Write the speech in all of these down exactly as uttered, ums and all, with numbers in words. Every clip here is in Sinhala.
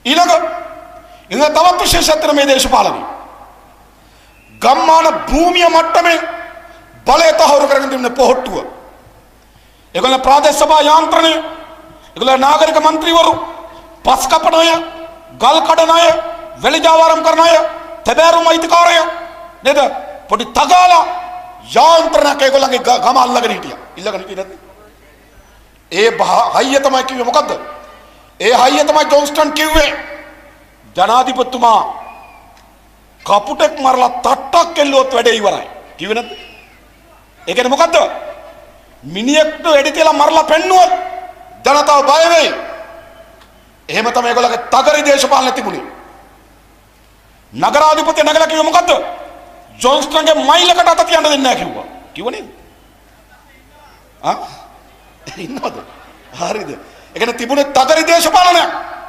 ඊළඟ ඉන්න තවත් විශේෂත්වය මේ දේශපාලනේ ගම්මාන භූමිය මට්ටමේ බලය තහවුරු කරගෙන තිබෙන පොහොට්ටුව. ඒගොල්ලෝ ප්‍රාදේශ සභා යාන්ත්‍රණය, ඒගොල්ලෝ නාගරික මන්ත්‍රීවරු, පස් කපන අය, ගල් කඩන අය, වෙලිජාවාරම් කරන අය, තැබෑරුම් අයිතිකාරය නේද? පොඩි තගාලා යාන්ත්‍රණයක් ඒගොල්ලන්ගේ ගම අල්ලගෙන හිටියා. ඉල්ලගෙන හිටියේ නැද්ද? ඒ හයිය තමයි කිව්වේ මොකද්ද? ඒ හයිය තමයි ජොන්ස්ටන් කිව්වේ ජනාධිපතිතුමා කපුටෙක් මරලා තට්ටක් කෙල්ලුවොත් වැඩේ ඉවරයි. කිව්වේ නැද්ද? ඒ කියන්නේ මොකද්ද? මිනිහෙක්ට එඩි තියලා මරලා පෙන්නුවොත් ජනතාව බය වෙයි. එහෙම තමයි ඒගොල්ලන්ගේ තගරි දේශපාලනය තිබුණේ. නගරාධිපති නගලා කිව්වේ මොකද්ද? ජොන්ස්ටන්ගේ මයිලකට අත තියන්න දෙන්නේ නැහැ කිව්වා. කිව්ව නේද? ආ? ඉන්නවද? හරිද? ඒ කියන්නේ තිබුණේ තගරි දේශපාලනය.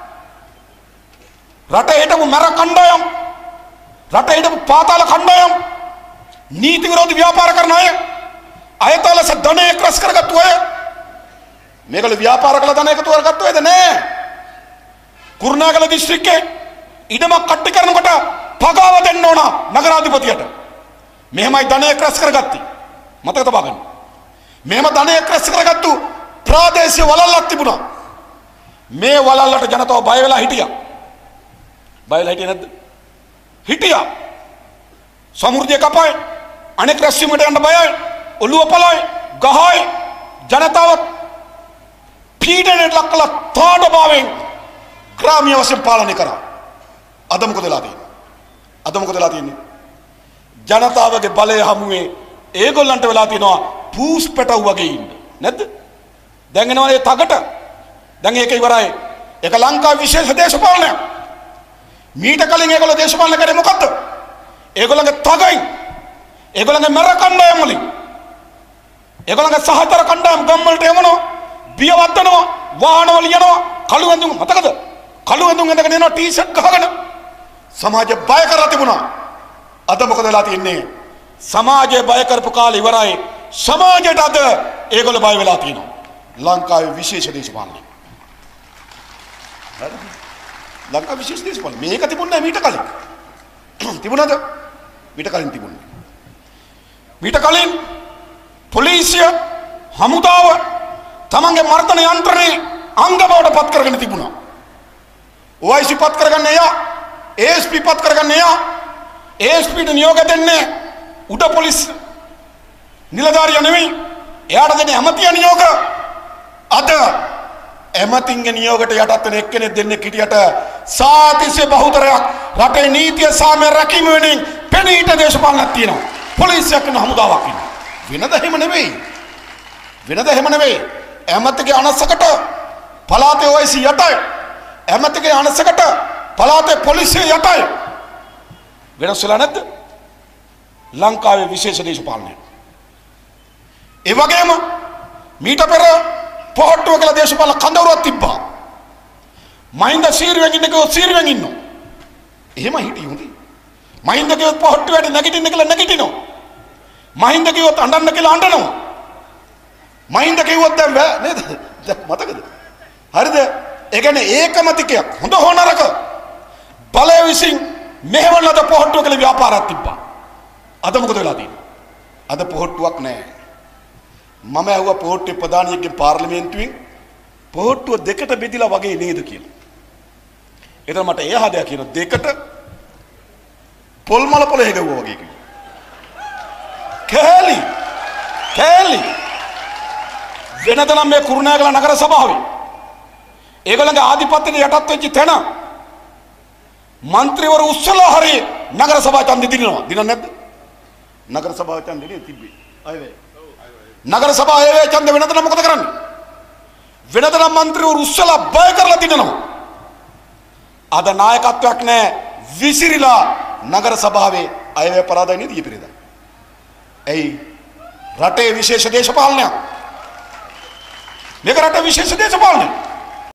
රටේ හිටපු මර කණ්ඩායම්, රටේ හිටපු පාතාල කණ්ඩායම්, නීති විරෝධී ව්‍යාපාර කරන අය, අයතලස ධනය ක්‍රස් කරගත්තු අය, මේගොල්ලෝ ව්‍යාපාර කළ ධනය එකතු කරගත්තු අයද නෑ. කුරුණෑගල දිස්ත්‍රික්කේ ඉඩමක් කට්ටි කරනකොට පගාව දෙන්න ඕන නගරාධිපතියට. මෙහෙමයි ධනය ක්‍රස් කරගත්තී. මතක තබා ගන්න. මෙහෙම ධනය ක්‍රස් කරගත්තු ප්‍රාදේශීය වලල්ලක් තිබුණා. මේ වලල්ලට ජනතාව බය වෙලා හිටියා. බය වෙලා හිටියේ නැද්ද? හිටියා. සමෘද්ධිය කපයි, අනෙක් රැස්වීමකට යන්න බයයි, ඔළුව පලයි, ගහයි, ජනතාව පීඩනයට ලක් කළා, තාඩභාවයෙන් ග්‍රාමීය වශයෙන් පාලනය කරා. අද මොකද වෙලා තියෙන්නේ? අද මොකද වෙලා තියෙන්නේ? ජනතාවගේ බලය හමුවේ ඒගොල්ලන්ට වෙලා තියෙනවා පූස් පැටව් වගේ ඉන්න. නැද්ද? දැන් එනවා මේ තගට. දැන් ඒක ඉවරයි. ඒක ලංකාවේ විශේෂ දේශපාලනයක්. මීට කලින් ඒගොල්ලෝ දේශපාලන කරේ මොකද්ද? ඒගොල්ලන්ගේ තගයින්, ඒගොල්ලන්ගේ මර කණ්ඩායම් වලින්, ඒගොල්ලන්ගේ සහතර කණ්ඩායම් ගම් වලට යවනවා, බිය වද්දනවා, වාහනවල යනවා, කළු ඇඳුම් මතකද? කළු ඇඳුම් ඇඳගෙන යනවා ටී-ෂර්ට් ගහගෙන. සමාජය බය කරලා තිබුණා. අද මොකද වෙලා තියෙන්නේ? සමාජය බය කරපු කාලේ ඉවරයි. සමාජයට අද ඒගොල්ලෝ බය වෙලා තියෙනවා. ලංකාවේ විශේෂ දේශපාලනය. හරිද? ලංකාවේ විශේෂ දේශපාලනය. මේක තිබුණේ මීට කලින්. තිබුණාද? මීට කලින් තිබුණේ. මීට කලින් පොලිසිය, හමුදාව තමන්ගේ මර්ධන යන්ත්‍රණේ අංග බවට පත් කරගෙන තිබුණා. ඔ ආයි සී පත් කරගන්න එයා, ඒ එස් පී පත් කරගන්න එයා, ඒ එස් පීට නියෝග දෙන්නේ උඩ පොලිස් නිලධාරියා නෙමෙයි. එයාට දෙන්නේ ඇමතිය නියෝග. අද ඇමතින්ගේ නියෝගයට යටත් වෙන එක්කෙනෙක් දෙන්නෙක් හිටියට සාතිස්සේ බහුතරයක් රටේ නීතිය සාමය රැකීම වෙනින් පෙනීට දේශපාලනයක් තියෙනවා. පොලිසියක් වෙන හමුදාවක් ඉන්නවා. වෙනද එහෙම නෙමෙයි. වෙනද එහෙම නෙමෙයි. ඇමතිගේ අනසකට පළාතේ ඔ ආයි සී යටයි. ඇමතිගේ අනසකට පළාතේ පොලිසිය යටයි. වෙනස් වෙලා නැද්ද? ලංකාවේ විශේෂ දේශපාලනය. ඒ වගේම මීට පෙර පොහොට්ටුව කියලා දේශපාලන කඳවුරක් තිබ්බා. මහින්ද සීරුවෙන් ඉන්න කිව්වොත් සීරුවෙන් ඉන්නවා. එහෙම හිටියේ හොඳයි. මහින්ද කිව්වොත් පොහොට්ටුවට නැගිටින්න කියලා නැගිටිනවා. මහින්ද කිව්වොත් අඬන්න කියලා අඬනවා. මහින්ද කිව්වොත් දැන් නේද? මතකද? හරිද? ඒ කියන්නේ ඒකමතිකයක් හොඳ හෝ නරක බලය විසින් මෙහෙවන ලද පොහොට්ටුව කියලා ව්‍යාපාරයක් තිබ්බා. අද මොකද වෙලා තියෙන්නේ? අද පොහොට්ටුවක් නැහැ. මම ඇහුවා පොහොට්ටුවේ ප්‍රධානියෙක්ගෙන් පාර්ලිමේන්තුවෙන් පොහොට්ටුව දෙකට බෙදිලා වගේ නේද කියලා. ඒතර මට එහා දෙයක් කියන දෙකට පොල්මල පොළ හෙගවුවා වගේ කිව්වා. කෑලි කෑලි වෙනද නම් මේ කුරුණෑගල නගර සභාවේ ඒගොල්ලන්ගේ ආධිපත්‍යයට යටත් වෙච්ච තැන මන්ත්‍රීවරු උස්සලා හරි නගර සභා ඡන්දෙ දිනනවා. දිනන්නේ නැද්ද? නගර සභාව ඡන්දෙ තිබ්බේ. අයවේ. නගර සභාව ඒ ඡන්දෙ වෙනද නම් මොකද කරන්නේ? වෙනද නම් මන්ත්‍රීවරු උස්සලා බය කරලා දිනනවා. අද නායකත්වයක් නැහැ. විසිරිලා නගර සභාවේ අයවේ පරාදයි නේද ඊපෙරේදා. එයි රටේ විශේෂ දේශපාලනයක්. මේක රටේ විශේෂ දේශපාලනයක්.